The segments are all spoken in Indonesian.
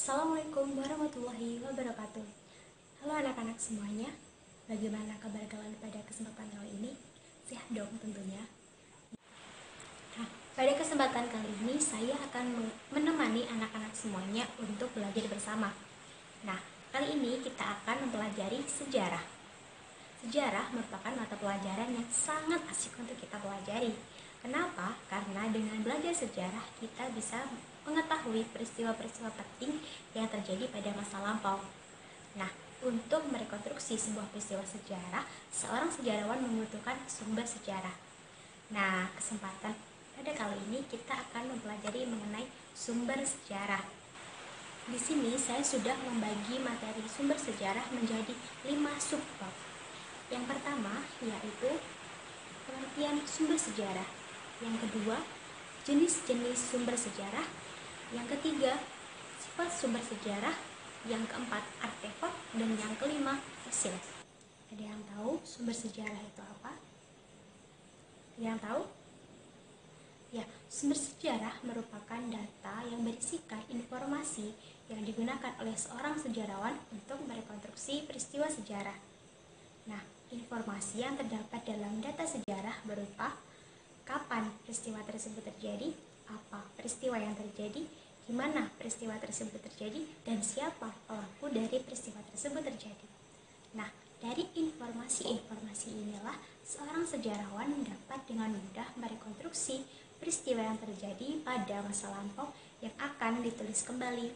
Assalamualaikum warahmatullahi wabarakatuh. Halo anak-anak semuanya, bagaimana kabar kalian pada kesempatan kali ini? Sehat dong tentunya. Nah, pada kesempatan kali ini saya akan menemani anak-anak semuanya untuk belajar bersama. Nah, kali ini kita akan mempelajari sejarah. Sejarah merupakan mata pelajaran yang sangat asik untuk kita pelajari. Kenapa? Karena dengan belajar sejarah kita bisa mengetahui peristiwa-peristiwa penting yang terjadi pada masa lampau. Nah, untuk merekonstruksi sebuah peristiwa sejarah, seorang sejarawan membutuhkan sumber sejarah. Nah, kesempatan pada kali ini kita akan mempelajari mengenai sumber sejarah. Di sini saya sudah membagi materi sumber sejarah menjadi 5 subbab. Yang pertama yaitu pengertian sumber sejarah. Yang kedua, jenis-jenis sumber sejarah. Yang ketiga, sifat sumber sejarah. Yang keempat, artefak. Dan yang kelima, fosil. Ada yang tahu sumber sejarah itu apa? Ada yang tahu? Ya, sumber sejarah merupakan data yang berisikan informasi yang digunakan oleh seorang sejarawan untuk merekonstruksi peristiwa sejarah. Nah, informasi yang terdapat dalam data sejarah berupa kapan peristiwa tersebut terjadi, apa peristiwa yang terjadi, di mana peristiwa tersebut terjadi, dan siapa pelaku dari peristiwa tersebut terjadi. Nah, dari informasi-informasi inilah seorang sejarawan dapat dengan mudah merekonstruksi peristiwa yang terjadi pada masa lampau yang akan ditulis kembali.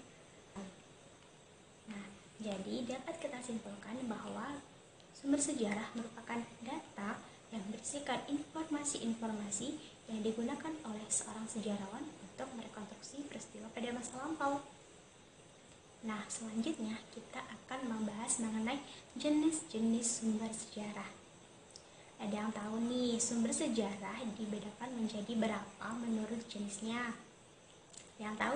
Nah, jadi dapat kita simpulkan bahwa sumber sejarah merupakan data yang berisikan informasi-informasi yang digunakan oleh seorang sejarawan untuk merekonstruksi peristiwa pada masa lampau. Nah, selanjutnya kita akan membahas mengenai jenis-jenis sumber sejarah. Ada yang tahu nih, sumber sejarah dibedakan menjadi berapa menurut jenisnya? Yang tahu?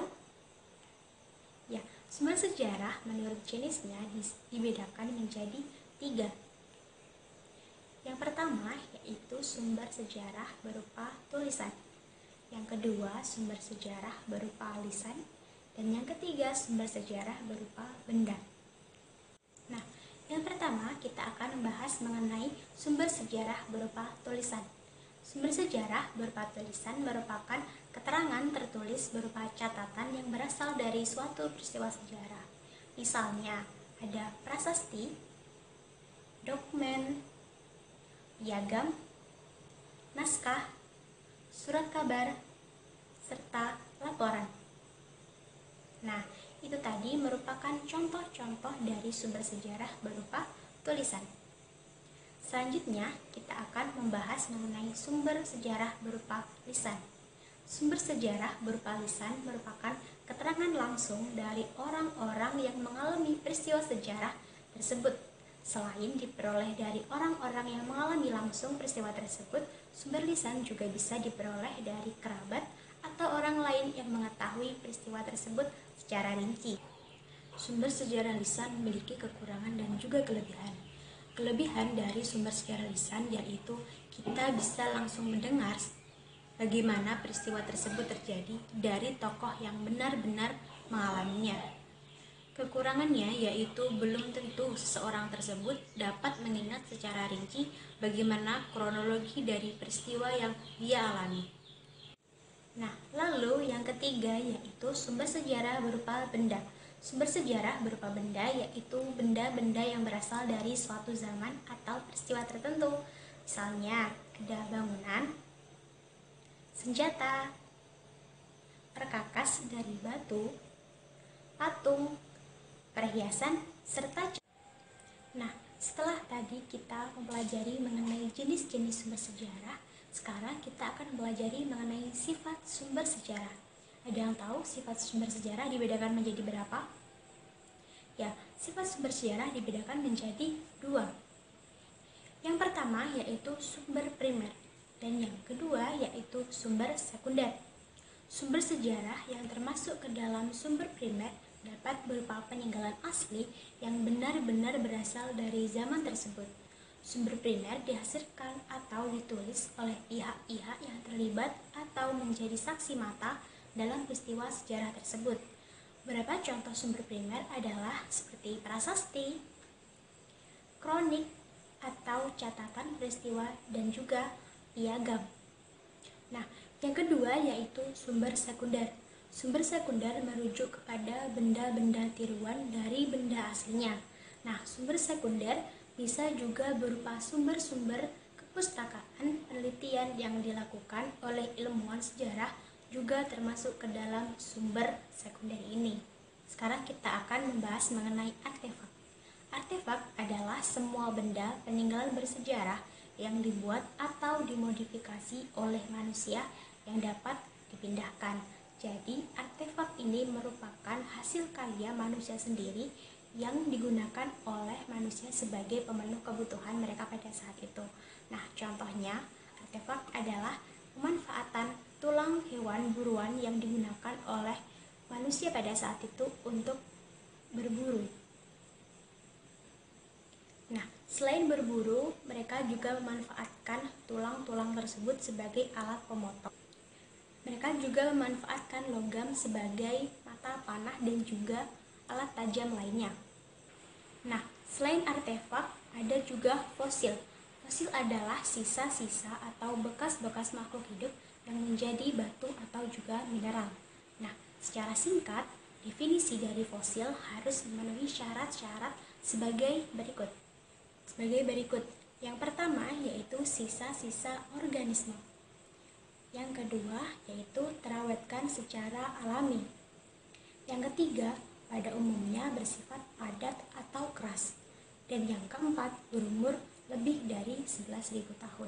Ya, sumber sejarah menurut jenisnya dibedakan menjadi 3. Yang pertama yaitu sumber sejarah berupa tulisan. Yang kedua, sumber sejarah berupa lisan. Dan yang ketiga, sumber sejarah berupa benda. Nah, yang pertama kita akan membahas mengenai sumber sejarah berupa tulisan. Sumber sejarah berupa tulisan merupakan keterangan tertulis berupa catatan yang berasal dari suatu peristiwa sejarah. Misalnya, ada prasasti, dokumen, piagam, naskah, surat kabar, serta laporan. Nah, itu tadi merupakan contoh-contoh dari sumber sejarah berupa tulisan. Selanjutnya, kita akan membahas mengenai sumber sejarah berupa lisan. Sumber sejarah berupa lisan merupakan keterangan langsung dari orang-orang yang mengalami peristiwa sejarah tersebut. Selain diperoleh dari orang-orang yang mengalami langsung peristiwa tersebut, sumber lisan juga bisa diperoleh dari kerabat atau orang lain yang mengetahui peristiwa tersebut secara rinci. Sumber sejarah lisan memiliki kekurangan dan juga kelebihan. Kelebihan dari sumber sejarah lisan yaitu kita bisa langsung mendengar bagaimana peristiwa tersebut terjadi dari tokoh yang benar-benar mengalaminya. Kekurangannya yaitu belum tentu seseorang tersebut dapat mengingat secara rinci bagaimana kronologi dari peristiwa yang dia alami. Nah, lalu yang ketiga yaitu sumber sejarah berupa benda. Sumber sejarah berupa benda yaitu benda-benda yang berasal dari suatu zaman atau peristiwa tertentu. Misalnya, ada bangunan, senjata, perkakas dari batu, patung, perhiasan, serta. Nah, setelah tadi kita mempelajari mengenai jenis-jenis sumber sejarah, sekarang kita akan mempelajari mengenai sifat sumber sejarah. Ada yang tahu sifat sumber sejarah dibedakan menjadi berapa? Ya, sifat sumber sejarah dibedakan menjadi 2. Yang pertama yaitu sumber primer, dan yang kedua yaitu sumber sekunder. Sumber sejarah yang termasuk ke dalam sumber primer dapat berupa peninggalan asli yang benar-benar berasal dari zaman tersebut. Sumber primer dihasilkan atau ditulis oleh pihak-pihak yang terlibat atau menjadi saksi mata dalam peristiwa sejarah tersebut. Beberapa contoh sumber primer adalah seperti prasasti, kronik, atau catatan peristiwa, dan juga piagam. Nah, yang kedua yaitu sumber sekunder. Sumber sekunder merujuk kepada benda-benda tiruan dari benda aslinya. Nah, sumber sekunder bisa juga berupa sumber-sumber kepustakaan penelitian yang dilakukan oleh ilmuwan sejarah, juga termasuk ke dalam sumber sekunder ini. Sekarang kita akan membahas mengenai artefak. Artefak adalah semua benda peninggalan bersejarah yang dibuat atau dimodifikasi oleh manusia yang dapat dipindahkan. Jadi, artefak ini merupakan hasil karya manusia sendiri yang digunakan oleh manusia sebagai pemenuh kebutuhan mereka pada saat itu. Nah, contohnya, artefak adalah pemanfaatan tulang hewan buruan yang digunakan oleh manusia pada saat itu untuk berburu. Nah, selain berburu, mereka juga memanfaatkan tulang-tulang tersebut sebagai alat pemotong. Mereka juga memanfaatkan logam sebagai mata panah dan juga alat tajam lainnya. Nah, selain artefak, ada juga fosil. Fosil adalah sisa-sisa atau bekas-bekas makhluk hidup yang menjadi batu atau juga mineral. Nah, secara singkat, definisi dari fosil harus memenuhi syarat-syarat sebagai berikut. Yang pertama yaitu sisa-sisa organisme. Yang kedua yaitu terawetkan secara alami. Yang ketiga, pada umumnya bersifat padat atau keras. Dan yang keempat, berumur lebih dari 11.000 tahun.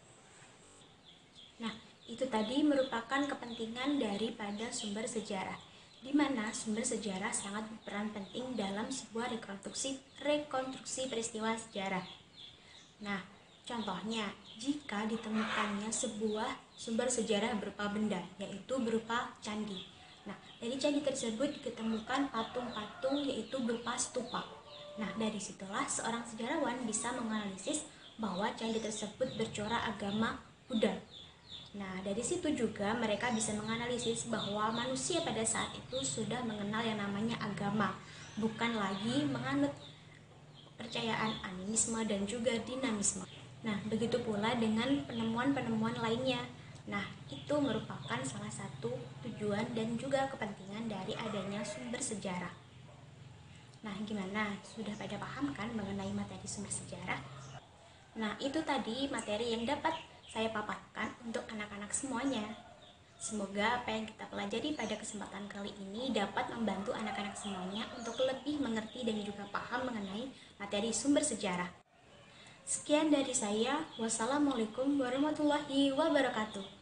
Nah, itu tadi merupakan kepentingan daripada sumber sejarah, di mana sumber sejarah sangat berperan penting dalam sebuah rekonstruksi peristiwa sejarah. Nah, contohnya, jika ditemukannya sebuah sumber sejarah berupa benda, yaitu berupa candi. Nah, dari candi tersebut ditemukan patung-patung yaitu berupa stupa. Nah, dari situlah seorang sejarawan bisa menganalisis bahwa candi tersebut bercorak agama Buddha. Nah, dari situ juga mereka bisa menganalisis bahwa manusia pada saat itu sudah mengenal yang namanya agama, bukan lagi menganut percayaan animisme dan juga dinamisme. Nah, begitu pula dengan penemuan-penemuan lainnya. Nah, itu merupakan salah satu tujuan dan juga kepentingan dari adanya sumber sejarah. Nah, gimana? Sudah pada paham kan mengenai materi sumber sejarah? Nah, itu tadi materi yang dapat saya paparkan untuk anak-anak semuanya. Semoga apa yang kita pelajari pada kesempatan kali ini dapat membantu anak-anak semuanya untuk lebih mengerti dan juga paham mengenai materi sumber sejarah. Sekian dari saya. Wassalamualaikum warahmatullahi wabarakatuh.